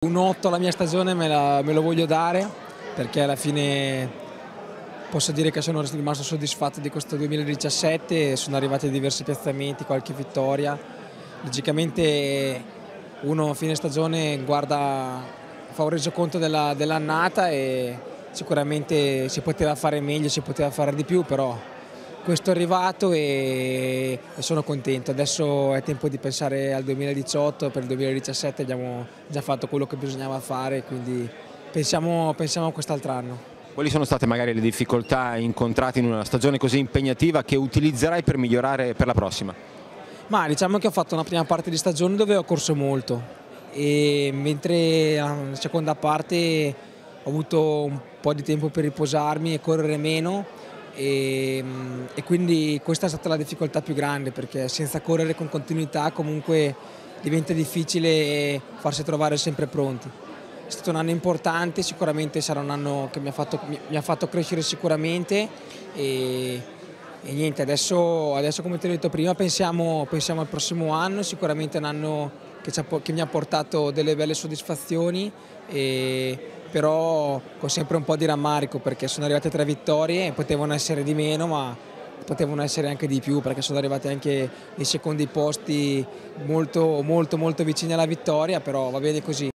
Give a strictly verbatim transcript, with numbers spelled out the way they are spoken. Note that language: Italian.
Un otto alla mia stagione me, la, me lo voglio dare, perché alla fine posso dire che sono rimasto soddisfatto di questo duemiladiciassette, sono arrivati diversi piazzamenti, qualche vittoria. Logicamente uno a fine stagione guarda, fa un resoconto della, dell'annata e sicuramente si poteva fare meglio, si poteva fare di più, però questo è arrivato e, e sono contento. Adesso è tempo di pensare al duemiladiciotto, per il duemiladiciassette abbiamo già fatto quello che bisognava fare, quindi pensiamo, pensiamo a quest'altro anno. Quali sono state magari le difficoltà incontrate in una stagione così impegnativa che utilizzerai per migliorare per la prossima? Ma diciamo che ho fatto una prima parte di stagione dove ho corso molto, e mentre la seconda parte ho avuto un po' di tempo per riposarmi e correre meno. E, e quindi questa è stata la difficoltà più grande, perché senza correre con continuità comunque diventa difficile farsi trovare sempre pronti. È stato un anno importante, sicuramente sarà un anno che mi ha fatto, mi ha fatto crescere sicuramente e, e niente, adesso, adesso come ti ho detto prima pensiamo, pensiamo al prossimo anno, sicuramente è un anno che, che mi ha portato delle belle soddisfazioni, e, però con sempre un po' di rammarico, perché sono arrivate tre vittorie e potevano essere di meno, ma potevano essere anche di più, perché sono arrivati anche nei secondi posti molto molto molto vicini alla vittoria, però va bene così.